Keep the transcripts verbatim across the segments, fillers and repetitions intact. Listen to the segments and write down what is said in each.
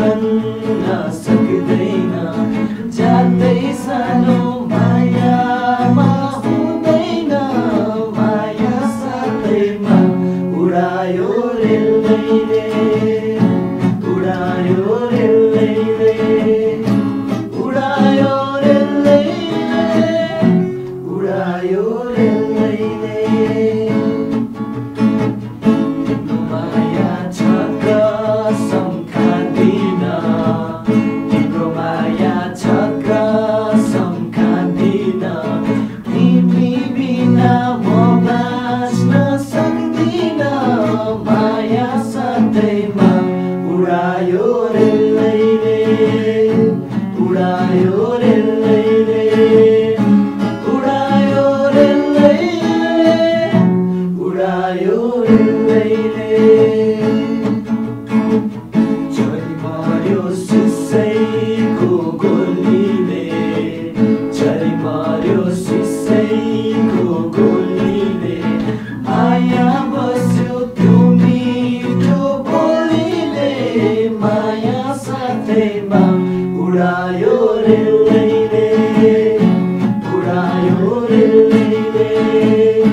भन्न सक्दैन जान्दै सानो मायामा हुँदैन माया साथैमा उडायो रेलैले उडायो रेलैले उडायो रेलैले उडायो रेलैले तिम्रो माया छ कसम खाँदिन तिम्रो माया छ कसम खाँदिन तिमी बिना म बाँच्न सक्दिन माया साथैमा उडायो रेलैले उडायो रेलैले उडायो रेलैले उडायो रेलैले झरी मर्यो सिसैको गोलीले झरी मर्यो सिसैको गोलीले माया बस्यो त्यो मिठो बोलीले माया साथैमा उडायो रेलैले उडायो रेलैले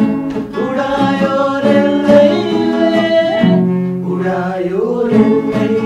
उडायो रेलैले उडायो रेलैले